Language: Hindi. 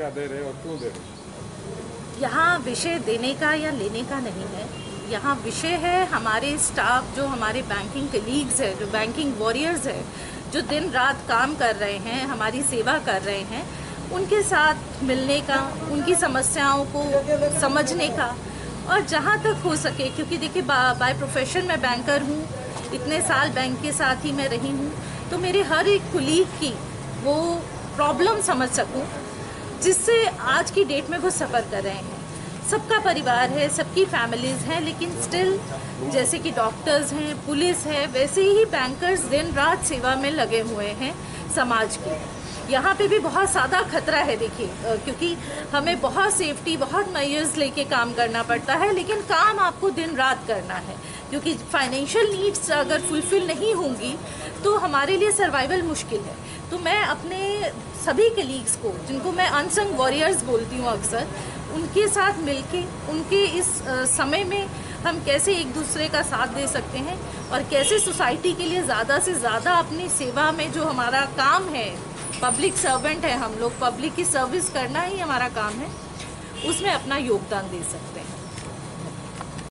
क्या दे रहे और क्यों दे रहे? यहाँ विषय देने का या लेने का नहीं है, यहाँ विषय है हमारे स्टाफ, जो हमारे बैंकिंग कलीग्स है, जो बैंकिंग वॉरियर्स है, जो दिन रात काम कर रहे हैं, हमारी सेवा कर रहे हैं, उनके साथ मिलने का, उनकी समस्याओं को समझने का, और जहाँ तक हो सके, क्योंकि देखिए बाय प्रोफेशन मैं बैंकर हूँ, इतने साल बैंक के साथ ही मैं रही हूँ, तो मेरे हर एक कुलीग की वो प्रॉब्लम समझ सकूँ जिससे आज की डेट में वो सफ़र कर रहे हैं। सबका परिवार है, सबकी फैमिलीज़ हैं, लेकिन स्टिल जैसे कि डॉक्टर्स हैं, पुलिस है, वैसे ही बैंकर्स दिन रात सेवा में लगे हुए हैं समाज की। यहाँ पे भी बहुत ज़्यादा खतरा है देखिए, क्योंकि हमें बहुत सेफ्टी, बहुत मेजर्स लेके काम करना पड़ता है, लेकिन काम आपको दिन रात करना है, क्योंकि फाइनेंशियल नीड्स अगर फुलफिल नहीं होंगी तो हमारे लिए सर्वाइवल मुश्किल है। तो मैं अपने सभी कलीग्स को, जिनको मैं अनसंग वॉरियर्स बोलती हूँ अक्सर, उनके साथ मिलके उनके इस समय में हम कैसे एक दूसरे का साथ दे सकते हैं और कैसे सोसाइटी के लिए ज़्यादा से ज़्यादा अपनी सेवा में, जो हमारा काम है, पब्लिक सर्वेंट है हम लोग, पब्लिक की सर्विस करना ही हमारा काम है, उसमें अपना योगदान दे सकते हैं।